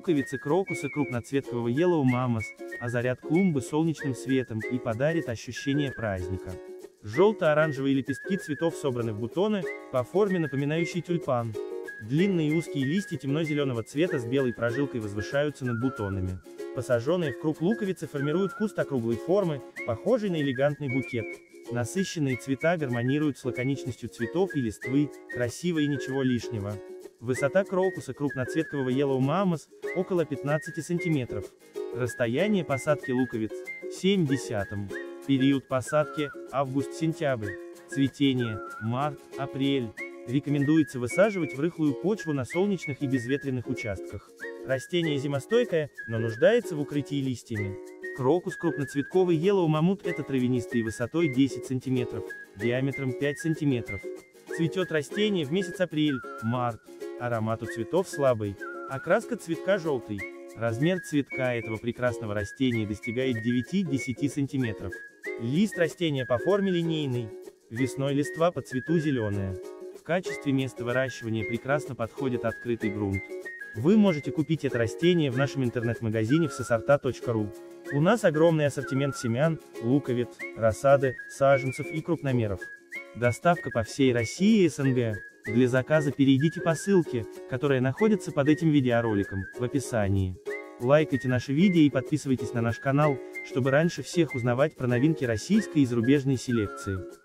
Луковицы крокуса крупноцветкового Yellow Mamos озарят клумбы солнечным светом и подарят ощущение праздника. Желто-оранжевые лепестки цветов собраны в бутоны, по форме напоминающие тюльпан. Длинные и узкие листья темно-зеленого цвета с белой прожилкой возвышаются над бутонами. Посаженные в круг луковицы формируют куст округлой формы, похожий на элегантный букет. Насыщенные цвета гармонируют с лаконичностью цветов и листвы, красиво и ничего лишнего. Высота крокуса крупноцветкового Yellow Mamos около 15 см. Расстояние посадки луковиц 7 десятым. Период посадки август-сентябрь. Цветение март-апрель. Рекомендуется высаживать в рыхлую почву на солнечных и безветренных участках. Растение зимостойкое, но нуждается в укрытии листьями. Крокус крупноцветковый Yellow Mammoth — это травянистый высотой 10 см, диаметром 5 см. Цветет растение в месяц апрель-март. Аромат у цветов слабый. Окраска цветка желтый. Размер цветка этого прекрасного растения достигает 9-10 см. Лист растения по форме линейный. Весной листва по цвету зеленая. В качестве места выращивания прекрасно подходит открытый грунт. Вы можете купить это растение в нашем интернет-магазине всесорта.ру. У нас огромный ассортимент семян, луковиц, рассады, саженцев и крупномеров. Доставка по всей России и СНГ. Для заказа перейдите по ссылке, которая находится под этим видеороликом, в описании. Лайкайте наши видео и подписывайтесь на наш канал, чтобы раньше всех узнавать про новинки российской и зарубежной селекции.